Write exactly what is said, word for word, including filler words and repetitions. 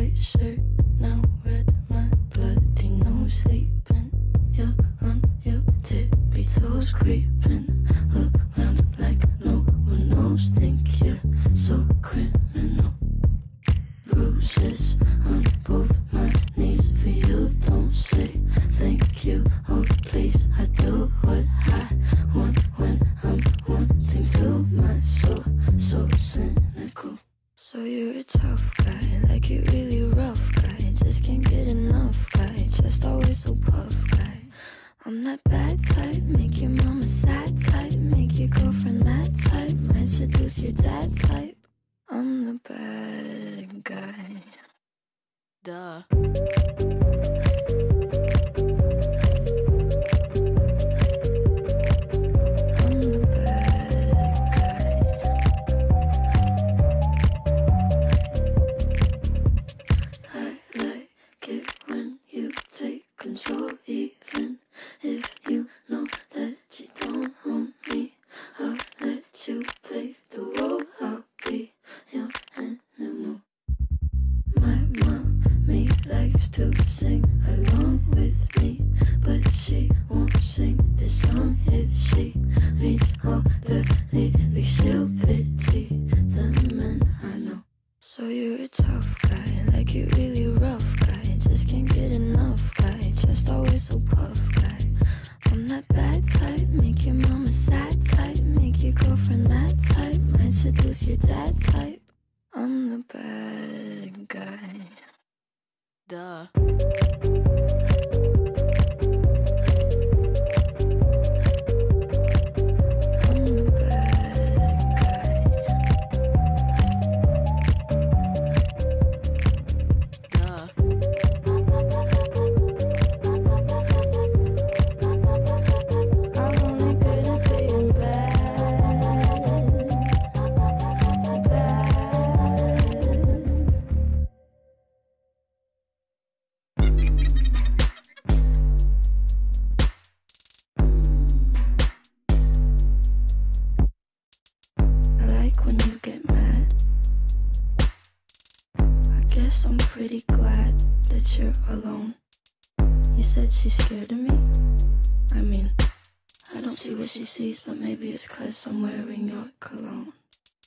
white shirt, now red, my bloody nose sleeping. You're on your tippy toes, creeping around like no one knows. Think you're so criminal. Bruises on both my knees for you. Don't say thank you, oh please. I do what I want when I'm wanting to. My soul so cynical. So you're a tough guy, like you really rough guy. Just can't get enough guy, just always so puff guy. I'm that bad type, make your mama sad type, make your girlfriend mad type, might seduce your dad type. I'm the bad guy. Duh. Control, even if you know that you don't own me. I'll let you play the role. I'll be your animal. My mommy likes to sing along with me, but she won't sing this song if she reads all the lyrics. She'll pity the men I know. So you're a tough guy, like you really rough guy. Just can't get enough guy, just always so puff guy. I'm that bad type, make your mama sad type, make your girlfriend mad type, might seduce your dad type. I'm the bad guy. Duh. When you get mad, I guess I'm pretty glad that you're alone. You said she's scared of me? I mean, I don't see what she sees, but maybe it's 'cause I'm wearing your cologne.